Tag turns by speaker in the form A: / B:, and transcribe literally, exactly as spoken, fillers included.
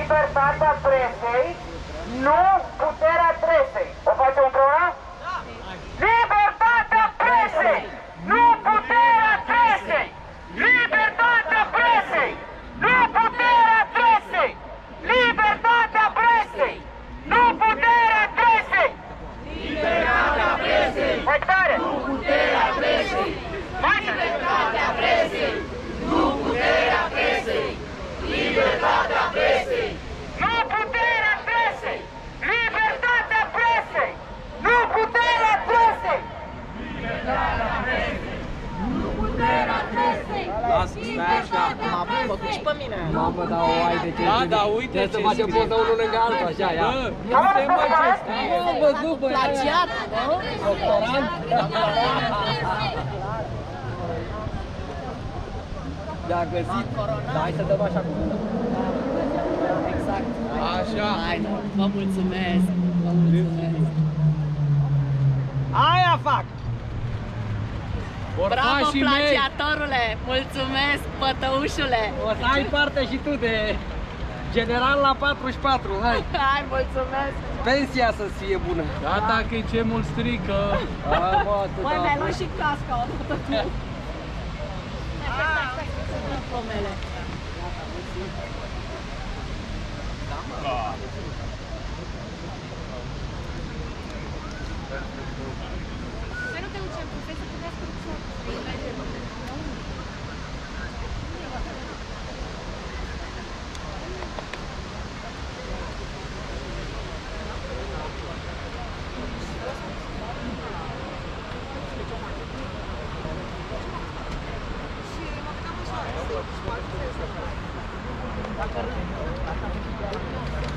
A: Libertatea presei, nu puterea presei. O facem împreună? Da! Libertatea presei, nu puterea presei! Libertatea presei, nu puterea presei! Libertatea presei, nu puterea presei!
B: Libertatea presei,
A: mai tare!
B: Nu puterea presei! Libertatea presei, nu puterea presei! Libertatea presei!
A: Nu puterea presei! Libertatea presei! Nu puterea presei!
B: Libertatea presei! Nu puterea presei!
C: Lasă, stai așa.
D: Mă duci pe mine.
C: Mamă, dar o ai de ce?
E: Da, da, uite
C: trebuie
E: ce
C: să facem
E: scrie.
C: poză unul lângă altul, așa, ia.
E: Bă, nu se mă ce scrie.
C: Bă, văzut, bă,
D: Plagiat, nu?
C: doctorant. Le-a găsit. Da, hai să dăm așa cu mână.
D: Exact.
E: Așa.
D: Hai, nu. Vă mulțumesc. Vă mulțumesc.
C: Aia fac!
D: Bravo,
E: Orfașii mei.
D: plagiatorule! Mulțumesc, pătăușule!
C: O să ai parte și tu de general la patruzeci și patru, hai!
D: Hai, mulțumesc!
C: Pensia să-ți fie bună!
E: Gata că e ce mult strică.
C: A, mă, tu,
D: Mai
C: da.
D: mi-ai luat și casca odată cu... Pomele.
F: Hai, nu te ducem, vrei să putească să...
D: Dacă